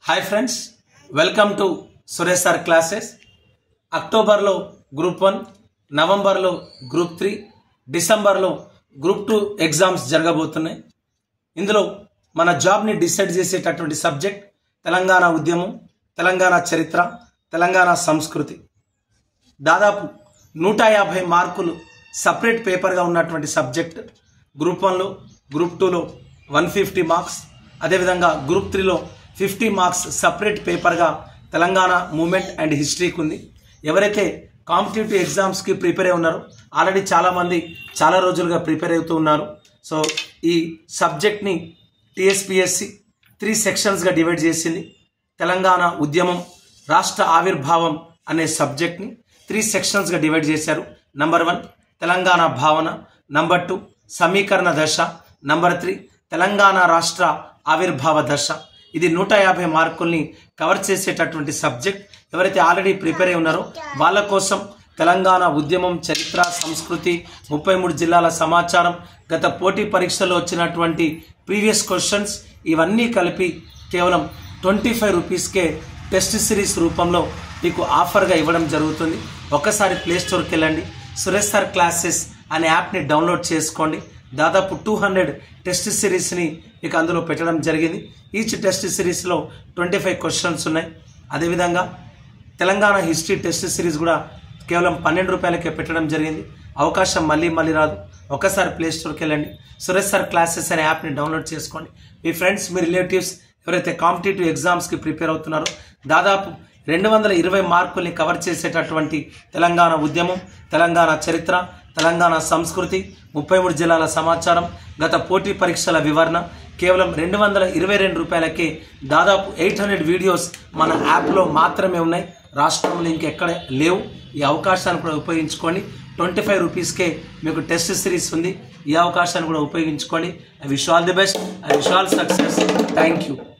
Hi friends, welcome to Suresh sir classes. అక్టోబర్లో group 1, నవంబర్లో group 3, డిసెంబర్లో గ్రూప్ 2 ఎగ్జామ్స్ జరగబోతున్నాయి. ఇందులో మన జాబ్ని డిసైడ్ చేసేటటువంటి సబ్జెక్ట్ తెలంగాణ ఉద్యమం, తెలంగాణ చరిత్ర, తెలంగాణ సంస్కృతి. దాదాపు 150 మార్కులు సపరేట్ పేపర్గా ఉన్నటువంటి సబ్జెక్ట్. గ్రూప్ 1లో, గ్రూప్ 2లో 150 మార్క్స్, అదేవిధంగా గ్రూప్ 3లో 50 మార్క్స్ సపరేట్ పేపర్గా తెలంగాణ మూమెంట్ అండ్ హిస్టరీకి ఉంది. ఎవరైతే కాంపిటేటివ్ ఎగ్జామ్స్కి ప్రిపేర్ అయి ఉన్నారో ఆల్రెడీ చాలామంది చాలా రోజులుగా ప్రిపేర్ అవుతూ ఉన్నారు. సో ఈ సబ్జెక్ట్ని టీఎస్పీఎస్సి 3 సెక్షన్స్గా డివైడ్ చేసింది. తెలంగాణ ఉద్యమం, రాష్ట్ర ఆవిర్భావం అనే సబ్జెక్ట్ని 3 సెక్షన్స్గా డివైడ్ చేశారు. నంబర్ 1 తెలంగాణ భావన, నంబర్ 2 సమీకరణ దశ, నంబర్ 3 తెలంగాణ రాష్ట్ర ఆవిర్భావ దశ. ఇది 150 మార్కుల్ని కవర్ చేసేటటువంటి సబ్జెక్ట్. ఎవరైతే ఆల్రెడీ ప్రిపేర్ అయి ఉన్నారో వాళ్ళ కోసం తెలంగాణ ఉద్యమం, చరిత్ర, సంస్కృతి, 33 జిల్లాల సమాచారం, గత పోటీ పరీక్షల్లో వచ్చినటువంటి ప్రీవియస్ క్వశ్చన్స్ ఇవన్నీ కలిపి కేవలం 25 రూపీస్కే టెస్ట్ సిరీస్ రూపంలో మీకు ఆఫర్గా ఇవ్వడం జరుగుతుంది. ఒక్కసారి ప్లే స్టోర్కి వెళ్ళండి, సురేష్ సార్ క్లాసెస్ అనే యాప్ని డౌన్లోడ్ చేసుకోండి. దాదాపు 200 టెస్ట్ సిరీస్ని మీకు అందులో పెట్టడం జరిగింది. ఈచ్ టెస్ట్ సిరీస్లో 25 క్వశ్చన్స్ ఉన్నాయి. అదేవిధంగా తెలంగాణ హిస్టరీ టెస్ట్ సిరీస్ కూడా కేవలం 12 రూపాయలకే పెట్టడం జరిగింది. అవకాశం మళ్ళీ రాదు. ఒకసారి ప్లే స్టోర్కి వెళ్ళండి, సురేష్ సార్ క్లాసెస్ అనే యాప్ని డౌన్లోడ్ చేసుకోండి. మీ ఫ్రెండ్స్, మీ రిలేటివ్స్ ఎవరైతే కాంపిటేటివ్ ఎగ్జామ్స్కి ప్రిపేర్ అవుతున్నారో దాదాపు 220 మార్కుల్ని కవర్ చేసేటటువంటి తెలంగాణ ఉద్యమం, తెలంగాణ చరిత్ర, తెలంగాణ సంస్కృతి, 33 జిల్లాల సమాచారం, గత పోటీ పరీక్షల వివరణ కేవలం 222 రూపాయలకే దాదాపు 800 వీడియోస్ మన యాప్లో మాత్రమే ఉన్నాయి. రాష్ట్రంలో ఇంకెక్కడ లేవు. ఈ అవకాశాన్ని కూడా ఉపయోగించుకోండి. 25 రూపీస్కే మీకు టెస్ట్ సిరీస్ ఉంది. ఈ అవకాశాన్ని కూడా ఉపయోగించుకోండి. I wish all the best. I wish all success. Thank you.